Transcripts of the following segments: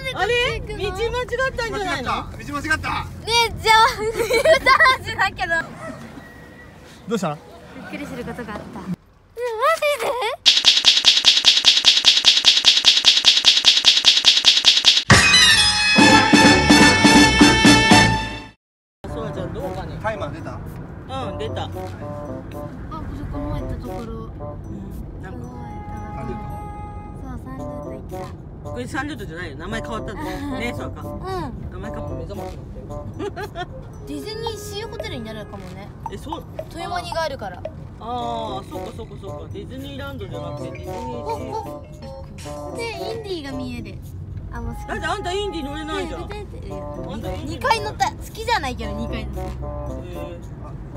あれ道間違ったんじゃないの？道間違った。ねえ、じゃあ冬話だけどどうした？ びっくりすることがあった。マジで？ そらちゃんどうかね。 タイマー出た？ うん、出た。 あ、この前行ったところ。 なんかそう、サンルート行った。 これサンルートじゃないよ。名前変わったんだね。そうか。名前かも目覚ましになってる。 ディズニーシーホテルになるかもね。 そう。 豊間にがあるから。 ああ、そうかそうかそうか。ディズニーランドじゃなくてディズニーシー。 で、インディーが見える。あ、もう好き。 だってあんたインディ乗れないじゃん。 2回乗った。好きじゃないけど2回乗った。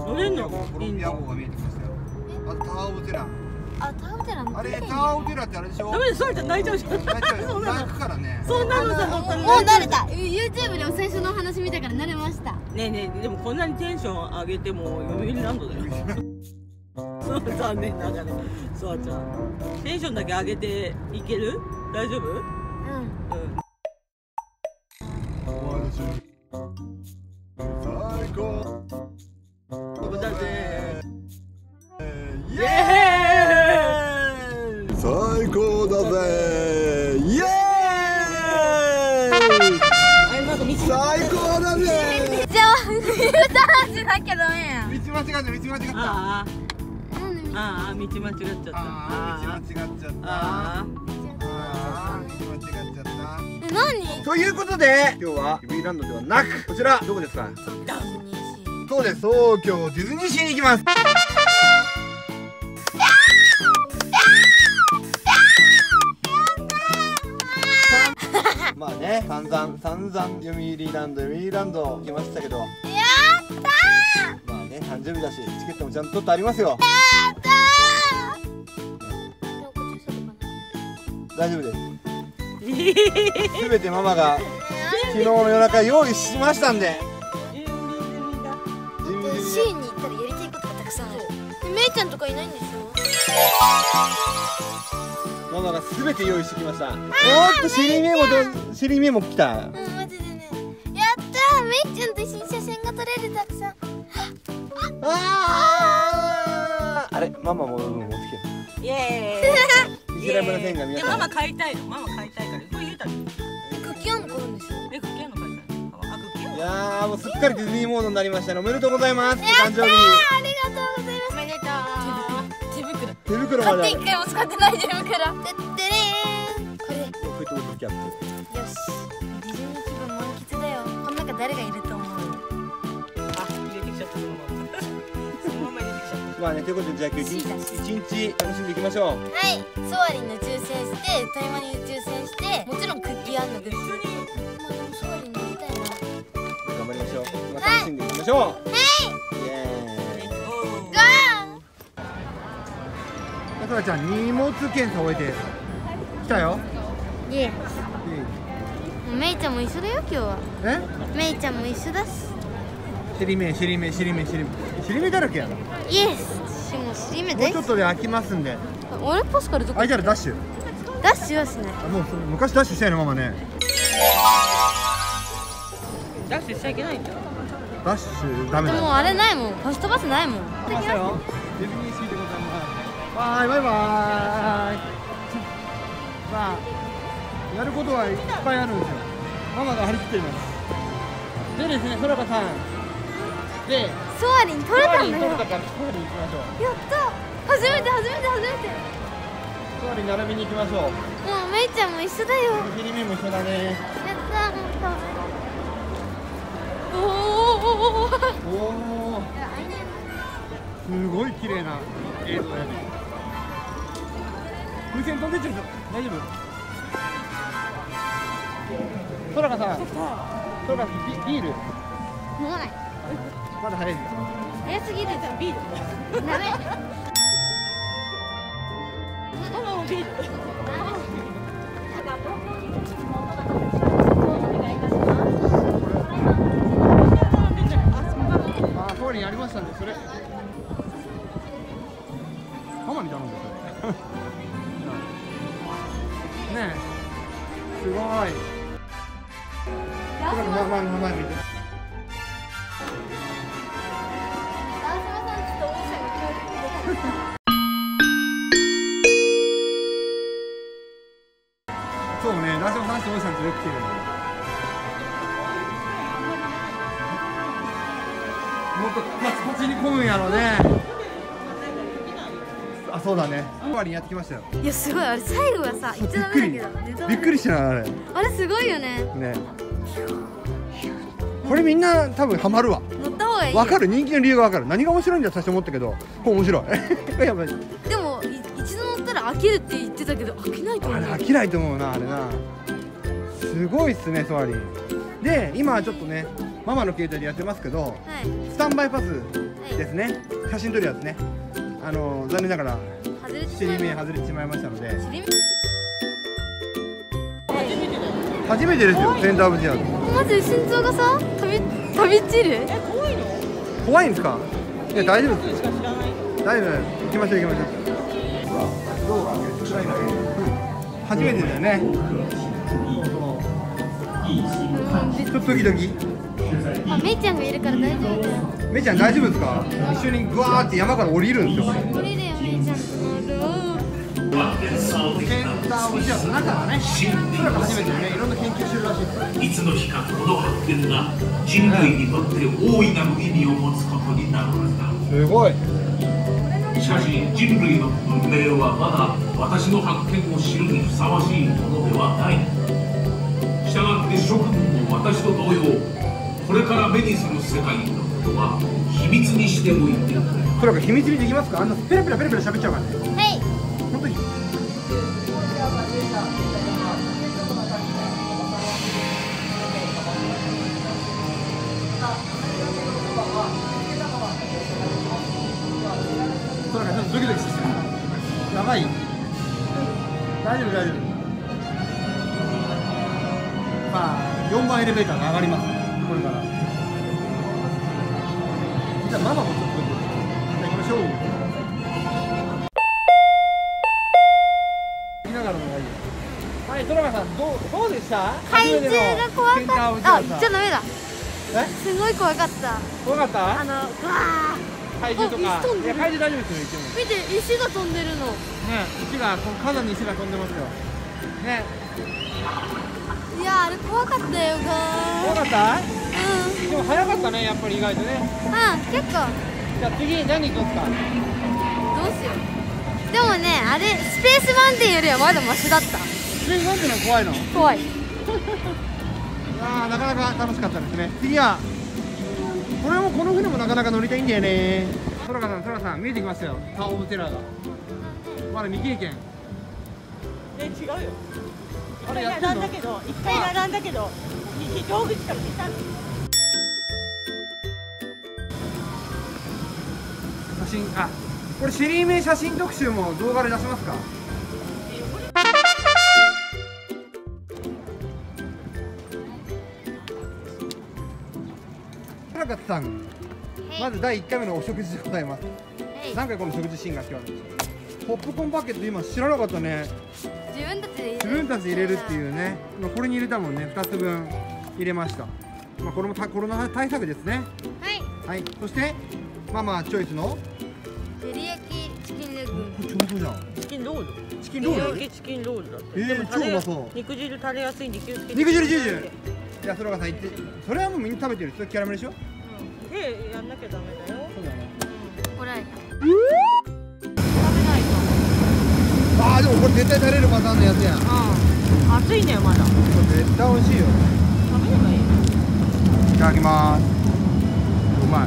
乗れんの？ コロンビア号が見えてきましたよ。あとタワーオブテラ。 あ、タワーオブテラの。 あれタワーオブテラってあれでしょ？ ダメです。そらちゃん泣いちゃうじゃん。 泣いちゃうよ。泣くからね。 そんなのさ乗ったら。 もう慣れた。YouTube でも最初のお話見たから慣れました。 ねえねえ、でもこんなにテンション上げても読売ランドだよ。そう残念ながら。そらちゃんテンションだけ上げていける？大丈夫？うん。 最高だぜ。 イエーイ。最高だぜ。イエーイ。最高だぜ。 じゃあ冬話だけどね。 道間違った。道間違った。 ああ、道間違っちゃった。 道間違っちゃった。道間違っちゃった。 何？ ということで今日はディズニーランドではなくこちらどこですか？そうです。東京ディズニーシーに行きます。まあね、散々読売ランド行きましたけど、やったー。まあね、誕生日だしチケットもちゃんと取ってありますよ。やったー。大丈夫です。すべてママが昨日の夜中用意しましたんで。 シーンに行ったらやりたいことがたくさんある。めいちゃんとかいないんでしょ？ ママがすべて用意してきました。おっと尻目も来た。 マジでね。やったー。めいちゃんと一緒に写真が撮れるたくさん。 あれママも持ってきて。 イエーイ。 石田村線が皆さん。 ママ買いたいの。ママ買いたいから。これ言うたら。 クッキーあんの買うんでしょ？ クッキーあんの買いたい。あ、クッキーあんの。 いやーもうすっかりディズニーモードになりましたね。おめでとうございます。誕生日。 ありがとうございます。おめでとう。 手袋まで。 買って1回も使ってない手袋。てってれーん。これ。 ペットボトルキャップ。 よし。ディズニー気分満喫だよ。この中誰がいると思う？ あ、入れてきちゃった。そのまま入れてきちゃった。 まあね、ということでじゃあ今日一日楽しんでいきましょう。 はい。ソアリンの抽選してタイマニの抽選してもちろんクッキーあんのグッズ。まあでもソアリン乗りたいな。 頑張りましょう。まあ楽しんでいきましょう。はい。イエーイ。 ゴー。 さらちゃん荷物検査終えて来たよ。 イエス。めいちゃんも一緒だよ今日は。めいちゃんも一緒だし。 尻目だらけやな。 イエス。もう尻目もうちょっとで開きますんで。 俺パスカルどこ？ 開いたらダッシュ。 ダッシュはしない。 もう昔ダッシュしたよねママね。 ダッシュしちゃいけないんだよ。 ダッシュダメだ。 でもあれないもん。ファストバスないもん。 来ましたよ。ディズニーシーでございます。バイバイ。さあやることはいっぱいあるんですよ。ママが張り切っています。でですね、そらかさんでソアリン取れたんだよ。 取れたからソアリン行きましょう。 やった初めてソアリン並びに行きましょう。 もうめいちゃんも一緒だよ。 尻目も一緒だね。 やったおおおおすごい綺麗な映像やね。風船飛んでっちゃう。大丈夫？ソラカさん、ソラカビール飲まない。 まだ早いんですよ。 早すぎる。ビールダメ。 ママもビール。 あ、ソアリンやりましたんで、それママに頼んでそれねえ、すごい。 まあ見て。 川島さんちょっと音声が聞こえてくる。 そうね、ラジオさんとおじさんとよく来てる。もっとパチパチに混むんやろうね。あ、そうだね。終わりにやってきましたよ。 いやすごい、あれ最後がさ言っちゃダメだけどびっくりしたなあれ。 あれすごいよね。 ね。これみんな多分ハマるわ。 乗った方がいい。 わかる、人気の理由がわかる。何が面白いんだ最初思ったけど、これ面白い。やばい。 でも一度乗ったら飽きるって言ってたけど飽きないと思う。 あれ飽きないと思うなあれな。すごいっすねソアリン。で今はちょっとねママの携帯でやってますけど、 はいスタンバイパスですね。写真撮るやつね。残念ながら外れてし尻まいま目外れてしまいましたので、 す。尻初めてですよセンターオブジアーズ。 マジで心臓がさ飛び散る。 怖いの？ 怖いんですか？いや大丈夫です。 しか知らない。 大丈夫。行きましょう行きましょう。初めてだよね。ちょっとドキドキ。 あ、めいちゃんがいるから大丈夫だよ。 めいちゃん大丈夫ですか？一緒にグワーって山から降りるんですよ。 降りるよめいちゃんとセンターオブジアーズの中だね。それが初めてね、いろんな研究してるらしいです。 いつの日かこの発見が人類にとって大いなる意味を持つことになるはずだ。 すごい。 しかし人類の文明はまだ私の発見を知るにふさわしいものではない。したがって諸君も私と同様、これから目にする世界のことは秘密にしておいてくれ。 それが秘密にできますか？あんなペラペラペラペラ喋っちゃうからね。 はい。 本当に。それがちょっとドキドキしてる。やばい。大丈夫大丈夫。まあ4番エレベーターが上がります。これから。じゃあママもちょっと行きましょう。見ながらのがいいよ。はい、トラガさんどうでした？ 怪獣が怖かった。あ、言っちゃダメだ。 え？ すごい怖かった。 怖かった？ うわー。 怪獣とか。 石飛んでるいや怪獣大丈夫ですよ一応。 見て、石が飛んでるの。 ね、石がこの火山に石が飛んでますよ。ね。 いや、あれ怖かったよが怖かった？ ー。 でも早かったねやっぱり意外とね。 結構。 じゃあ次何行くんですか？ どうしよう。でもね、あれスペースマウンテンよりはまだマシだった。 スペースマウンテンの怖いの？ 怖い。 ああなかなか楽しかったですね。次はこれもこの船もなかなか乗りたいんだよね。トラさん見えてきましたよ。タワーオブテラーが。まだ未経験。 違うよ。一回あれやってんの並んだけど、一回並んだけど、道具から来た。 写真、あ、これシェリーメイ写真特集も動画で出しますか？倉勝さん、まず第1回目のお食事でございます。何回この食事シーンが今日あるんですか？ポップコーンパケット今知らなかったね。 自分たちで入れる。 自分たちで入れるっていうね。今これに入れたもんね。2つ分入れました。まあこれもコロナ対策ですね。 はい。 はい。そしてママチョイスの照り焼きチキンレッグ。 これちょうどじゃん。 チキンロール。 チキンロール？ チキンロールだ。 超うまそう。 肉汁垂れやすいんで気をつけて。 肉汁ジュージュー。じゃあそれがさ言って、それはもうみんな食べてる。それキャラメルでしょ？ 手やんなきゃダメだよ。 そうだね。 これ。 食べないと。 ああでもこれ絶対食べれるパターンのやつやん。 熱いねまだ。 これ絶対美味しいよ。 食べればいい。 いただきます。うまい。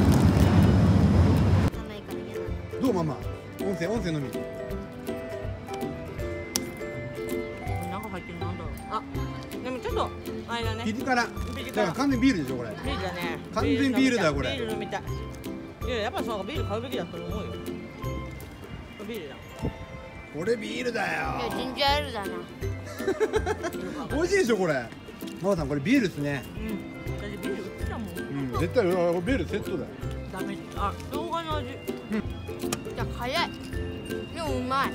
どうママ？音声のみ。 中入ってるなんだろう。あ、でもちょっとあれだね。 ピリ辛。だから完全ビールでしょこれ。 ビールだね。 完全ビールだよこれ。 ビール飲みたい。いややっぱそうビール買うべきだと思うよ。ビールだ。 これビールだよ。 いやジンジャーエールだな。 美味しいでしょこれ。ママさんこれビールですね。 うん。私ビール売ってたもん。 絶対ビールセットだよ。 ダメ。あ、生姜の味。 いや早い。でもうまい。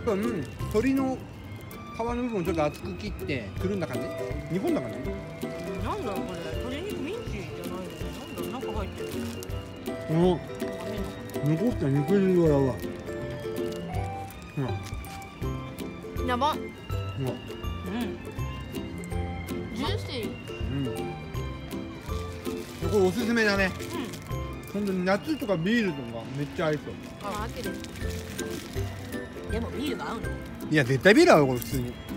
鶏の皮の部分をちょっと厚く切ってくるんだ感じ？煮込んだ感じ？ なんだろうこれ、鶏肉ミンチじゃないの？なんだろう、なんか入ってる。 この残った肉汁がやばい。 やば。 うん。 ジューシー。 これおすすめだね。本当に夏とかビールとかめっちゃ合いそう。 あ、秋です。 でもビールが合うの？ いや絶対ビール合うよこれ普通に。